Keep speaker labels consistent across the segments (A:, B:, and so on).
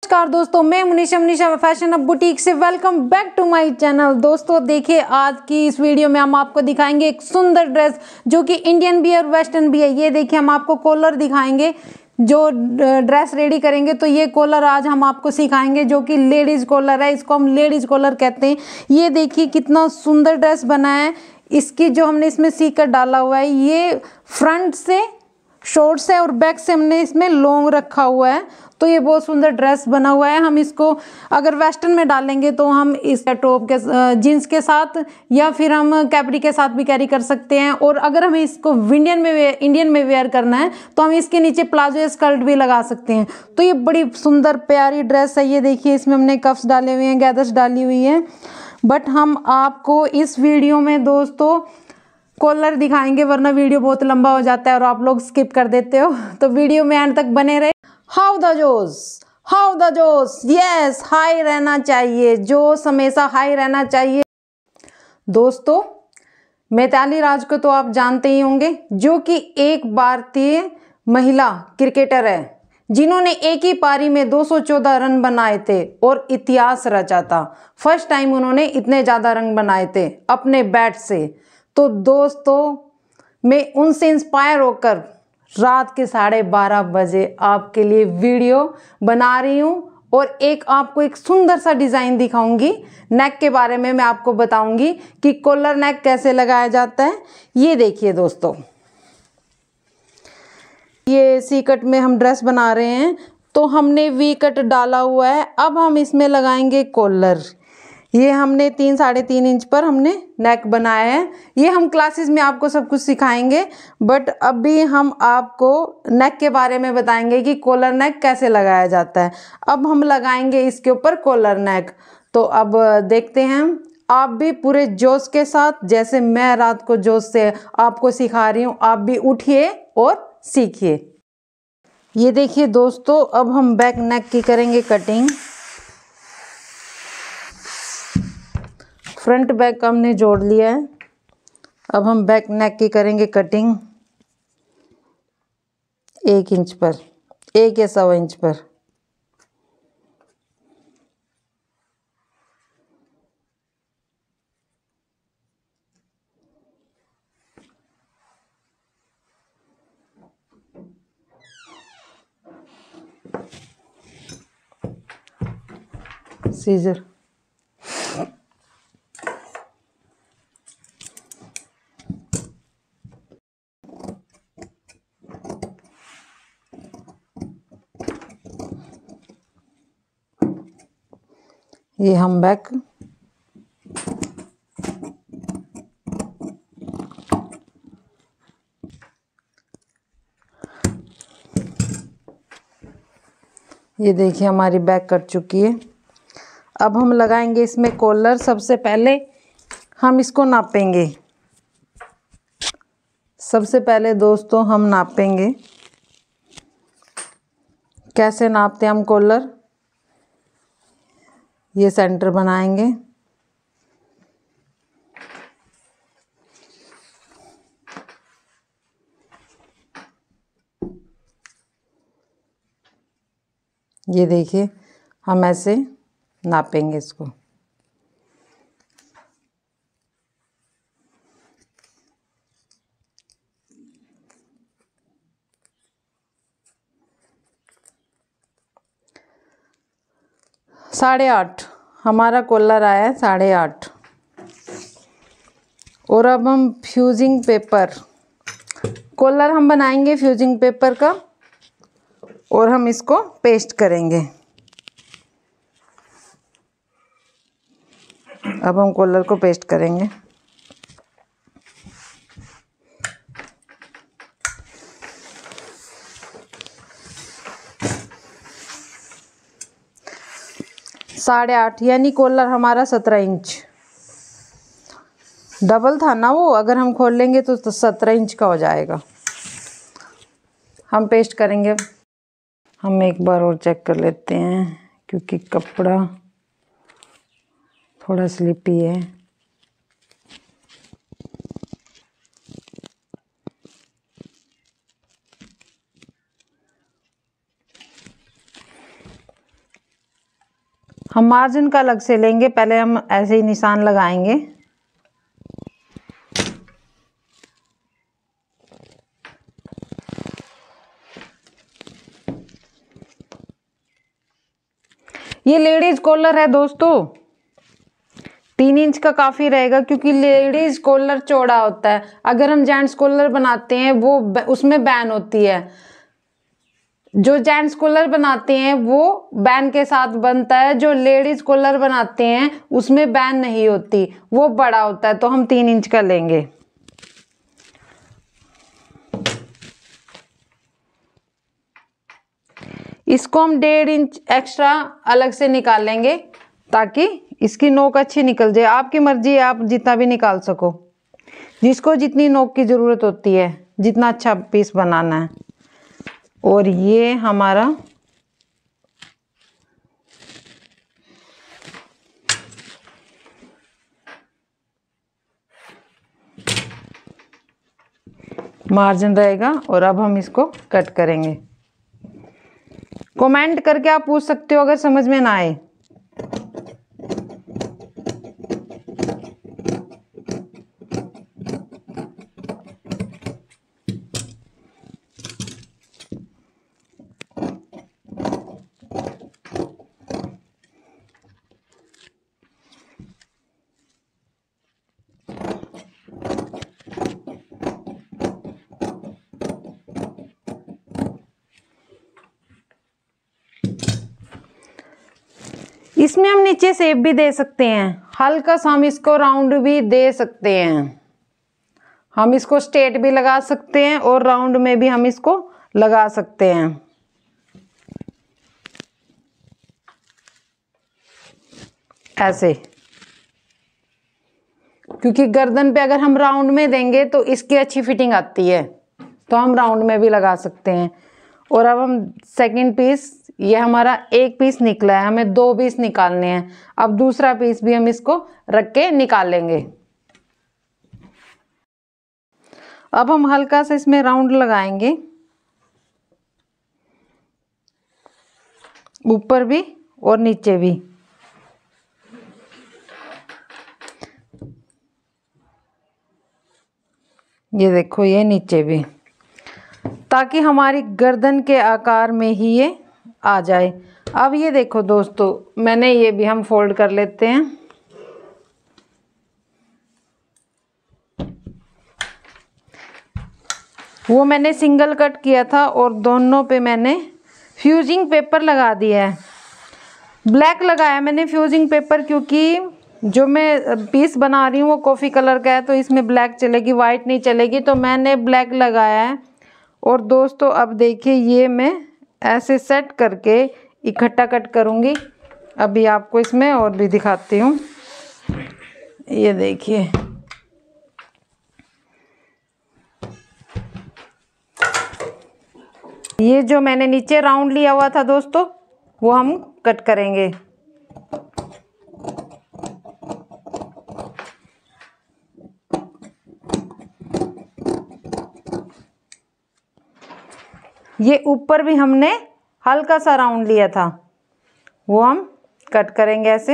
A: नमस्कार दोस्तों, मैं मनीषा फैशन अब बुटीक से welcome back to my channel. दोस्तों देखिए, आज की इस वीडियो में हम आपको दिखाएंगे एक सुंदर ड्रेस जो कि इंडियन भी है और वेस्टर्न भी है। ये देखिए, हम आपको कॉलर दिखाएंगे। जो ड्रेस रेडी करेंगे तो ये कॉलर आज हम आपको सिखाएंगे, जो कि लेडीज कॉलर है। इसको हम लेडीज कॉलर कहते हैं। ये देखिए कितना सुंदर ड्रेस बना है। इसकी जो हमने इसमें सीकर डाला हुआ है, ये फ्रंट से शॉर्ट से और बैक से हमने इसमें लॉन्ग रखा हुआ है। तो ये बहुत सुंदर ड्रेस बना हुआ है। हम इसको अगर वेस्टर्न में डालेंगे तो हम इस टॉप के जीन्स के साथ या फिर हम कैपरी के साथ भी कैरी कर सकते हैं। और अगर हमें इसको इंडियन में वेयर करना है तो हम इसके नीचे प्लाजो या स्कर्ट भी लगा सकते हैं। तो ये बड़ी सुंदर प्यारी ड्रेस है। ये देखिए, इसमें हमने कफ्स डाले हुए हैं, गैदर्स डाली हुई है। बट हम आपको इस वीडियो में दोस्तों कॉलर दिखाएंगे, वरना वीडियो बहुत लंबा हो जाता है और आप लोग स्किप कर देते हो। तो वीडियो में एंड तक बने रहे। हाउ द जोश, यस, हाई रहना चाहिए। जोश हमेशा हाई रहना चाहिए। दोस्तों, मिताली राज को तो आप जानते ही होंगे, जो कि एक भारतीय महिला क्रिकेटर है, जिन्होंने एक ही पारी में 214 रन बनाए थे और इतिहास रचा था। फर्स्ट टाइम उन्होंने इतने ज़्यादा रन बनाए थे अपने बैट से। तो दोस्तों, मैं उनसे इंस्पायर होकर रात के 12:30 बजे आपके लिए वीडियो बना रही हूँ और आपको एक सुंदर सा डिज़ाइन दिखाऊंगी। नेक के बारे में मैं आपको बताऊंगी कि कॉलर नेक कैसे लगाया जाता है। ये देखिए दोस्तों, ये सी कट में हम ड्रेस बना रहे हैं, तो हमने वी कट डाला हुआ है। अब हम इसमें लगाएंगे कॉलर। ये हमने 3-3.5 इंच पर हमने नेक बनाया है। ये हम क्लासेस में आपको सब कुछ सिखाएंगे, बट अभी हम आपको नेक के बारे में बताएंगे कि कॉलर नेक कैसे लगाया जाता है। अब हम लगाएंगे इसके ऊपर कॉलर नेक। तो अब देखते हैं। आप भी पूरे जोश के साथ, जैसे मैं रात को जोश से आपको सिखा रही हूँ, आप भी उठिए और सीखिए। ये देखिए दोस्तों, अब हम बैक नेक की करेंगे कटिंग। फ्रंट बैक हमने जोड़ लिया है। अब हम बैक नेक की करेंगे कटिंग 1 इंच पर, 1 या 1.25 इंच पर। सीजर, ये हम बैक ये देखिए, हमारी बैक कट चुकी है। अब हम लगाएंगे इसमें कॉलर। सबसे पहले हम इसको नापेंगे। सबसे पहले दोस्तों हम नापेंगे। कैसे नापते हैं हम कॉलर? ये सेंटर बनाएंगे। ये देखिए, हम ऐसे नापेंगे इसको। साढ़े 8 हमारा कॉलर आया है, 8.5। और अब हम फ्यूजिंग पेपर, कॉलर हम बनाएंगे फ्यूजिंग पेपर का और हम इसको पेस्ट करेंगे। अब हम कॉलर को पेस्ट करेंगे। साढ़े 8 यानी कॉलर हमारा 17 इंच। डबल था ना वो, अगर हम खोल लेंगे तो 17 इंच का हो जाएगा। हम पेस्ट करेंगे। हम एक बार और चेक कर लेते हैं, क्योंकि कपड़ा थोड़ा स्लिपी है। हम मार्जिन का अलग से लेंगे, पहले हम ऐसे ही निशान लगाएंगे। ये लेडीज कॉलर है दोस्तों, 3 इंच का काफी रहेगा क्योंकि लेडीज कॉलर चौड़ा होता है। अगर हम जेंट्स कॉलर बनाते हैं वो उसमें बैन होती है। जो जेंट्स कॉलर बनाते हैं वो बैन के साथ बनता है, जो लेडीज कॉलर बनाते हैं उसमें बैन नहीं होती, वो बड़ा होता है। तो हम 3 इंच का लेंगे। इसको हम 1.5 इंच एक्स्ट्रा अलग से निकाल लेंगे ताकि इसकी नोक अच्छी निकल जाए। आपकी मर्जी है, आप जितना भी निकाल सको, जिसको जितनी नोक की ज़रूरत होती है, जितना अच्छा पीस बनाना है। और ये हमारा मार्जिन रहेगा। और अब हम इसको कट करेंगे। कमेंट करके आप पूछ सकते हो अगर समझ में ना आए। इसमें हम नीचे शेप भी दे सकते हैं, हल्का सा हम इसको राउंड भी दे सकते हैं। हम इसको स्ट्रेट भी लगा सकते हैं और राउंड में भी हम इसको लगा सकते हैं, ऐसे। क्योंकि गर्दन पे अगर हम राउंड में देंगे तो इसकी अच्छी फिटिंग आती है, तो हम राउंड में भी लगा सकते हैं। और अब हम सेकंड पीस, ये हमारा एक पीस निकला है, हमें 2 पीस निकालने हैं। अब दूसरा पीस भी हम इसको रख के निकाल लेंगे। अब हम हल्का सा इसमें राउंड लगाएंगे, ऊपर भी और नीचे भी। ये देखो, ये नीचे भी, ताकि हमारी गर्दन के आकार में ही ये आ जाए। अब ये देखो दोस्तों, मैंने ये भी हम फोल्ड कर लेते हैं। वो मैंने सिंगल कट किया था और दोनों पे मैंने फ्यूजिंग पेपर लगा दिया है। ब्लैक लगाया मैंने फ्यूजिंग पेपर, क्योंकि जो मैं पीस बना रही हूँ वो कॉफ़ी कलर का है, तो इसमें ब्लैक चलेगी, वाइट नहीं चलेगी, तो मैंने ब्लैक लगाया है। और दोस्तों अब देखिए, ये मैं ऐसे सेट करके इकट्ठा कट करूँगी। अभी आपको इसमें और भी दिखाती हूँ। ये देखिए, ये जो मैंने नीचे राउंड लिया हुआ था दोस्तों, वो हम कट करेंगे। ये ऊपर भी हमने हल्का सा राउंड लिया था, वो हम कट करेंगे ऐसे।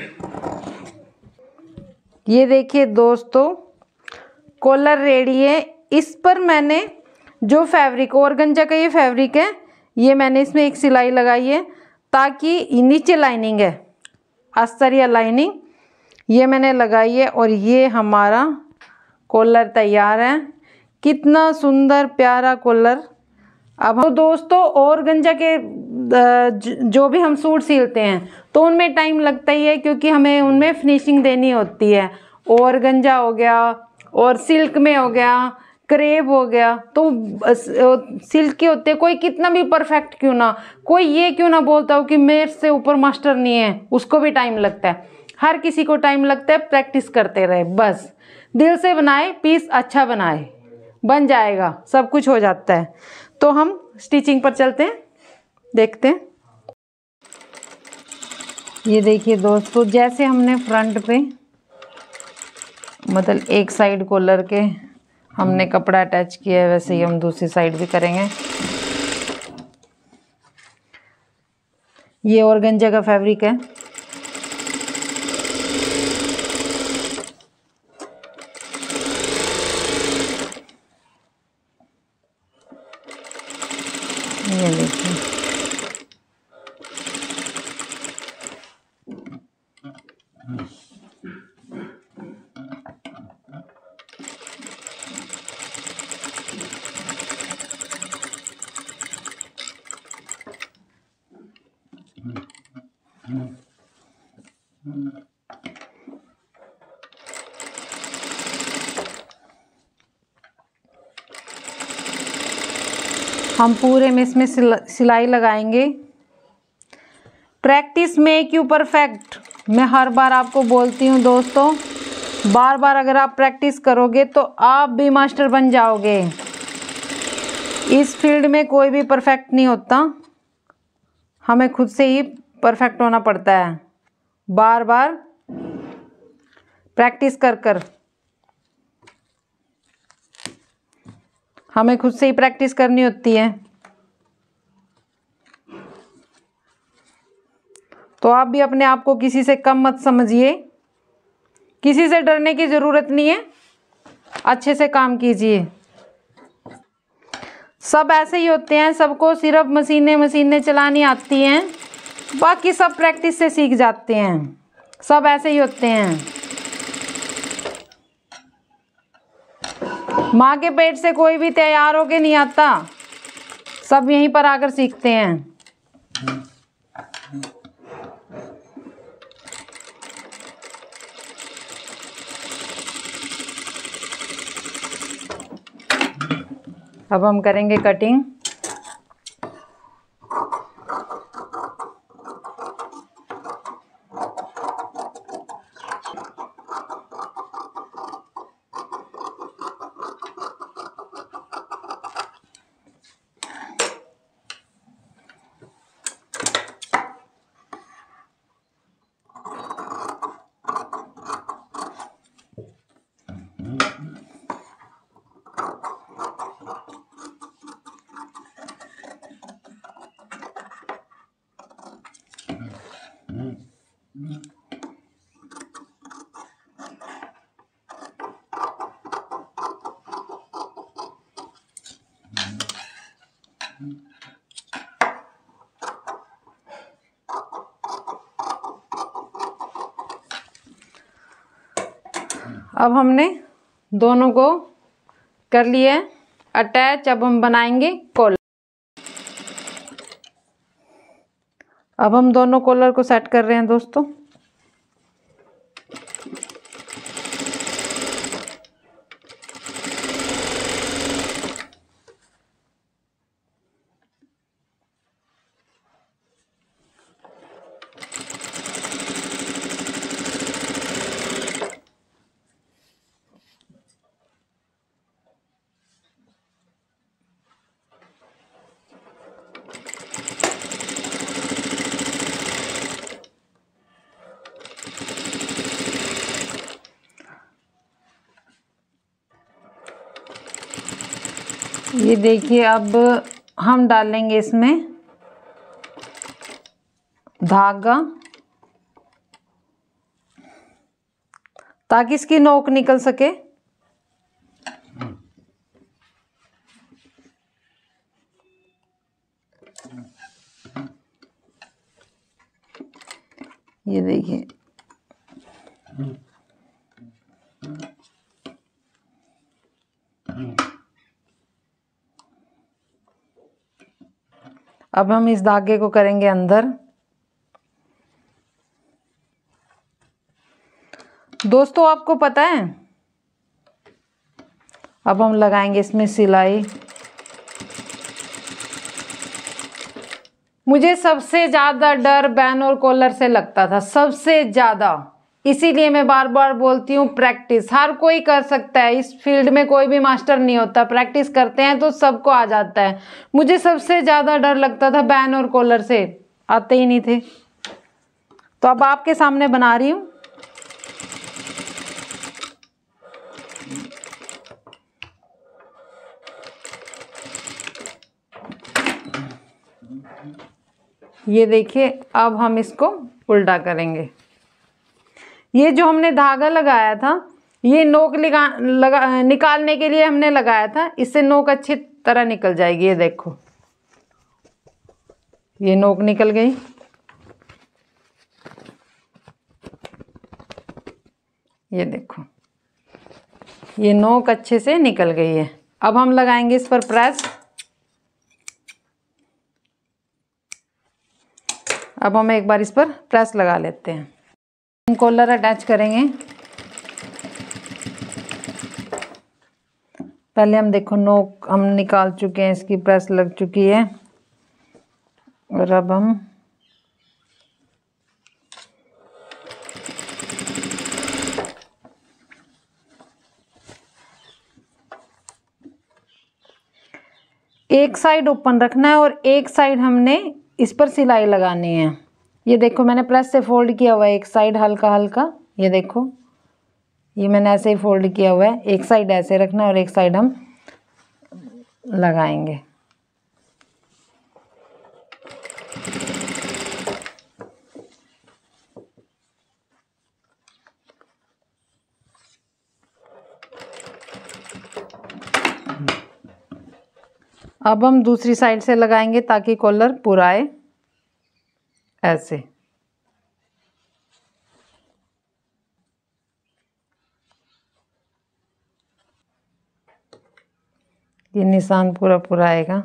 A: ये देखिए दोस्तों, कॉलर रेडी है। इस पर मैंने जो फैब्रिक, ऑर्गेन्जा का ये फैब्रिक है, ये मैंने इसमें एक सिलाई लगाई है, ताकि नीचे लाइनिंग है, अस्तर या लाइनिंग, ये मैंने लगाई है। और ये हमारा कॉलर तैयार है। कितना सुंदर प्यारा कॉलर। अब तो दोस्तों, ऑर्गेन्जा के जो भी हम सूट सिलते हैं तो उनमें टाइम लगता ही है, क्योंकि हमें उनमें फिनिशिंग देनी होती है। ऑर्गेन्जा हो गया और सिल्क में हो गया, क्रेप हो गया, तो सिल्क के होते हैं, कोई कितना भी परफेक्ट क्यों ना, कोई ये क्यों ना बोलता हो कि मेरे से ऊपर मास्टर नहीं है, उसको भी टाइम लगता है। हर किसी को टाइम लगता है, प्रैक्टिस करते रहे, बस दिल से बनाए, पीस अच्छा बनाए, बन जाएगा, सब कुछ हो जाता है। तो हम स्टिचिंग पर चलते हैं, देखते हैं। ये देखिए दोस्तों, जैसे हमने फ्रंट पे मतलब एक साइड कॉलर के हमने कपड़ा अटैच किया है, वैसे ही हम दूसरी साइड भी करेंगे। ये ऑर्गेन्जा का फैब्रिक है, हम पूरे में इसमें सिलाई लगाएंगे। प्रैक्टिस मेक यू परफेक्ट, मैं हर बार आपको बोलती हूँ दोस्तों, बार बार अगर आप प्रैक्टिस करोगे तो आप भी मास्टर बन जाओगे। इस फील्ड में कोई भी परफेक्ट नहीं होता, हमें खुद से ही परफेक्ट होना पड़ता है, बार बार प्रैक्टिस कर कर हमें खुद से ही प्रैक्टिस करनी होती है। तो आप भी अपने आप को किसी से कम मत समझिए, किसी से डरने की ज़रूरत नहीं है, अच्छे से काम कीजिए। सब ऐसे ही होते हैं, सबको सिर्फ मशीनें चलानी आती हैं, बाकी सब प्रैक्टिस से सीख जाते हैं। सब ऐसे ही होते हैं। माँ के पेट से कोई भी तैयार होके नहीं आता, सब यहीं पर आकर सीखते हैं। अब हम करेंगे कटिंग। अब हमने दोनों को कर लिया अटैच। अब हम बनाएंगे कॉलर। अब हम दोनों कॉलर को सेट कर रहे हैं दोस्तों। ये देखिए, अब हम डालेंगे इसमें धागा ताकि इसकी नोक निकल सके। ये देखिए, अब हम इस धागे को करेंगे अंदर। दोस्तों आपको पता है, अब हम लगाएंगे इसमें सिलाई। मुझे सबसे ज़्यादा डर बैन और कॉलर से लगता था, सबसे ज़्यादा। इसीलिए मैं बार बार बोलती हूँ प्रैक्टिस हर कोई कर सकता है। इस फील्ड में कोई भी मास्टर नहीं होता, प्रैक्टिस करते हैं तो सबको आ जाता है। मुझे सबसे ज़्यादा डर लगता था बैन और कॉलर से, आते ही नहीं थे। तो अब आपके सामने बना रही हूँ। ये देखिए, अब हम इसको उल्टा करेंगे। ये जो हमने धागा लगाया था, ये नोक निकालने के लिए हमने लगाया था, इससे नोक अच्छी तरह निकल जाएगी। ये देखो, ये नोक निकल गई। ये देखो, ये नोक अच्छे से निकल गई है। अब हम लगाएंगे इस पर प्रेस। अब हम एक बार इस पर प्रेस लगा लेते हैं। हम कॉलर अटैच करेंगे। पहले हम देखो नोक हम निकाल चुके हैं, इसकी प्रेस लग चुकी है। और अब हम एक साइड ओपन रखना है और एक साइड हमने इस पर सिलाई लगानी है। ये देखो मैंने प्रेस से फोल्ड किया हुआ है एक साइड हल्का हल्का, ये देखो ये मैंने ऐसे ही फोल्ड किया हुआ है। एक साइड ऐसे रखना है और एक साइड हम लगाएंगे। अब हम दूसरी साइड से लगाएंगे ताकि कॉलर पूरा आए ऐसे। ये निशान पूरा पूरा आएगा।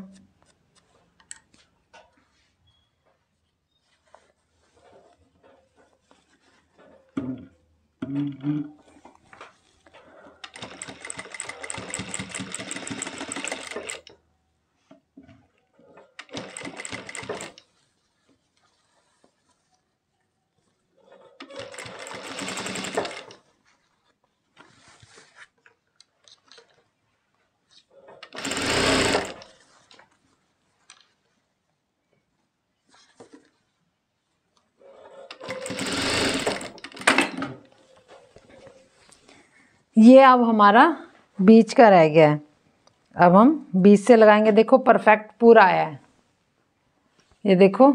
A: ये अब हमारा बीच का रह गया है। अब हम बीच से लगाएंगे। देखो परफेक्ट पूरा आया है, ये देखो।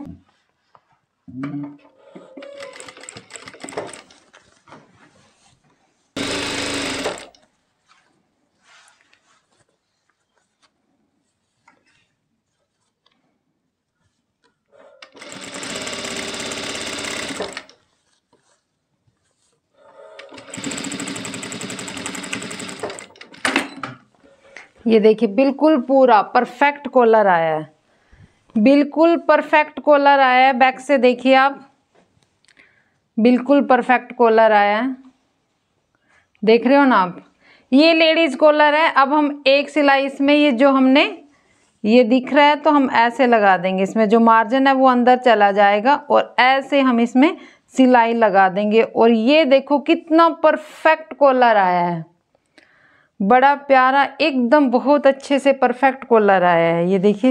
A: ये देखिए बिल्कुल पूरा परफेक्ट कॉलर आया है, बिल्कुल परफेक्ट कॉलर आया है। बैक से देखिए आप, बिल्कुल परफेक्ट कॉलर आया है, देख रहे हो ना आप। ये लेडीज कॉलर है। अब हम एक सिलाई इसमें ये जो हमने ये दिख रहा है तो हम ऐसे लगा देंगे। इसमें जो मार्जिन है वो अंदर चला जाएगा और ऐसे हम इसमें सिलाई लगा देंगे। और ये देखो कितना परफेक्ट कॉलर आया है, बड़ा प्यारा एकदम, बहुत अच्छे से परफेक्ट कॉलर आया है, ये देखिए।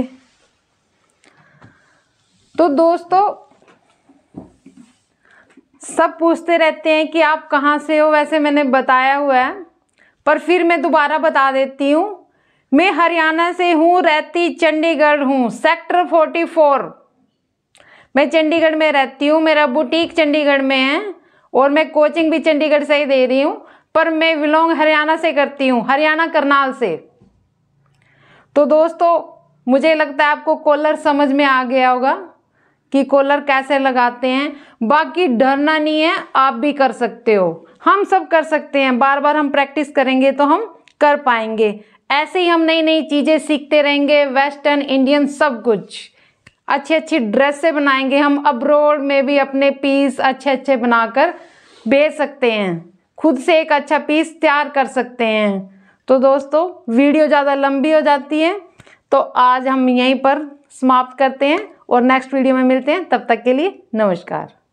A: तो दोस्तों सब पूछते रहते हैं कि आप कहाँ से हो, वैसे मैंने बताया हुआ है पर फिर मैं दोबारा बता देती हूँ। मैं हरियाणा से हूँ, रहती चंडीगढ़ हूँ, सेक्टर 44। मैं चंडीगढ़ में रहती हूँ, मेरा बुटीक चंडीगढ़ में है और मैं कोचिंग भी चंडीगढ़ से ही दे रही हूँ, पर मैं बिलोंग हरियाणा से करती हूँ, हरियाणा करनाल से। तो दोस्तों मुझे लगता है आपको कॉलर समझ में आ गया होगा कि कॉलर कैसे लगाते हैं। बाकी डरना नहीं है, आप भी कर सकते हो, हम सब कर सकते हैं। बार बार हम प्रैक्टिस करेंगे तो हम कर पाएंगे। ऐसे ही हम नई नई चीज़ें सीखते रहेंगे, वेस्टर्न इंडियन सब कुछ। अच्छी अच्छी ड्रेसें बनाएंगे हम, अब्रॉड में भी अपने पीस अच्छे अच्छे बनाकर बेच सकते हैं, खुद से एक अच्छा पीस तैयार कर सकते हैं। तो दोस्तों वीडियो ज़्यादा लंबी हो जाती है तो आज हम यहीं पर समाप्त करते हैं और नेक्स्ट वीडियो में मिलते हैं। तब तक के लिए नमस्कार।